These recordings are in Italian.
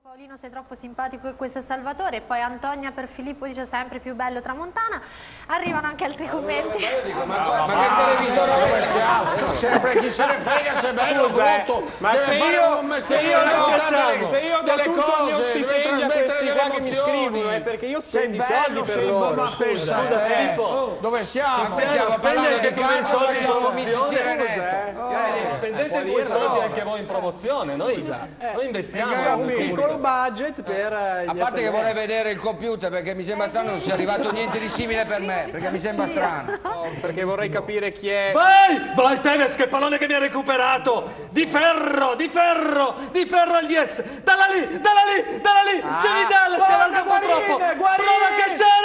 Paolino sei troppo simpatico e questo è Salvatore, e poi Antonia per Filippo dice sempre più bello Tramontana. Arrivano anche altri commenti. Ma io dico, ma che televisore dove siamo? Sempre chi se ne frega se è bello o brutto. Ma se io do tutto il mio stipendio a questi qua che mi scrivono è perché io spendo i soldi per loro. Ma pensa a te, dove siamo? Stiamo parlando di quei soldi facciamo Mississippi. Spendete quei soldi anche voi in promozione, noi investiamo Un piccolo budget per A parte che vorrei vedere il computer perché mi sembra strano non sia arrivato niente di simile per me, perché mi sembra strano. perché vorrei capire chi è. Vai Tevez, che pallone che mi ha recuperato! Di ferro al DS! Dalla lì! Ce li dà, si allarga un po' troppo! Prova a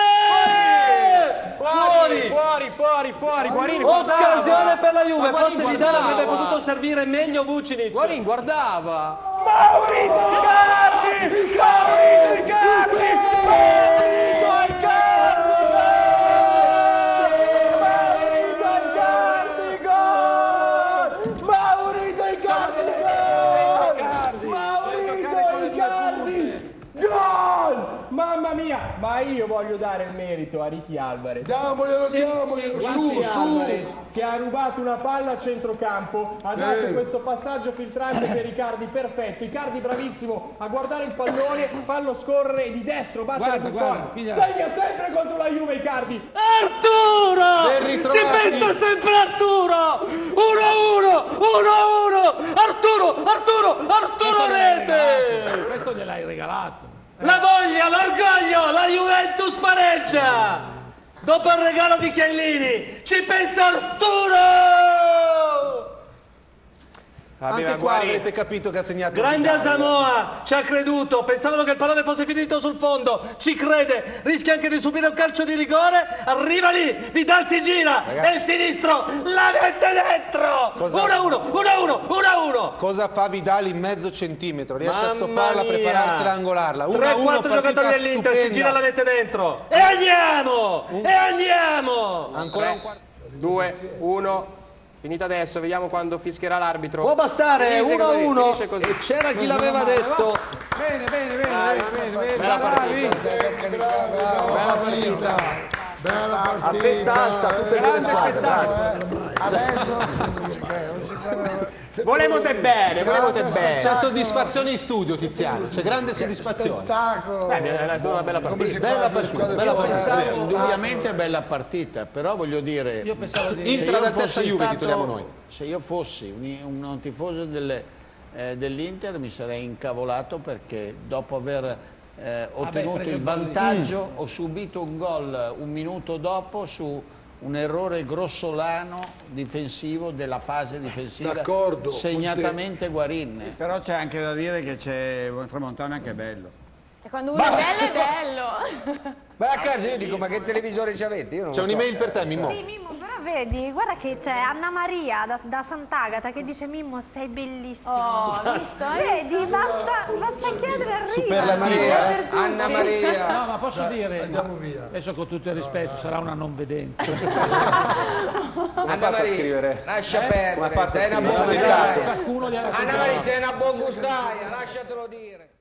cacciare! Fuori, Guarini, Occasione per la Juve, Ma forse Guarini Vidal avrebbe guardava. potuto servire meglio Vucinic. Guarini guardava. Mamma mia, ma io voglio dare il merito a Ricky Alvarez. Diamoglielo, Ricky Alvarez, che ha rubato una palla a centrocampo, ha dato questo passaggio filtrante per Icardi perfetto. Icardi bravissimo a guardare il pallone, farlo scorrere di destro, battere il buffone. Segna sempre contro la Juve Icardi. Arturo! Ci pensa sempre Arturo! 1-1! Arturo rete! Questo gliel'hai regalato. La voglia, l'orgoglio, la Juventus pareggia! Dopo il regalo di Chiellini, ci pensa Arturo! Anche qua avrete capito che ha segnato Grande Vidal. Asamoah, ci ha creduto, pensavano che il pallone fosse finito sul fondo, ci crede, rischia anche di subire un calcio di rigore, arriva lì, Vidal si gira, e il sinistro la mette dentro! 1-1! Cosa fa Vidal in mezzo centimetro? Riesce a Mamma stopparla, a mia. prepararsi, a angolarla. 1-1, 3-4 partita giocatori dell'Inter, si gira e la stupenda. mette dentro, e andiamo! Ancora un quarto. 2-1. Finita adesso, vediamo quando fischierà l'arbitro. Può bastare, 1-1, Finisce così. e c'era chi l'aveva detto. Bella partita. A testa alta, tutte e due le squadre. Volevo se bene. C'è soddisfazione in studio, Tiziano. C'è grande soddisfazione. È stata una bella partita. Bella partita. Indubbiamente bella partita, però voglio dire, Inter ad altezza Juve, titoliamo noi. se io fossi un tifoso dell'Inter mi sarei incavolato perché dopo aver ottenuto il vantaggio ho subito un gol un minuto dopo su un errore grossolano difensivo della fase difensiva, segnatamente Guarin. Però c'è anche da dire che c'è un Tramontana che è bello. E quando uno è bello è bello. Beh, a casa io dico, ma che televisori ci avete? C'è un'email per te, Mimmo. Sì, Mimmo, però vedi, guarda che c'è Anna Maria da Sant'Agata che dice Mimmo sei bellissimo. Oh, visto? Vedi, basta chiedere, arriva. Superlativa, Per tutti. Anna Maria. No, ma posso dire, adesso con tutto il rispetto, sarà una non vedente. Come fate a scrivere? Lascia Come perdere, fate a sei una scrivere? buongustaia. Qualcuno gliela Anna Maria, sei una buongustaia, lasciatelo dire.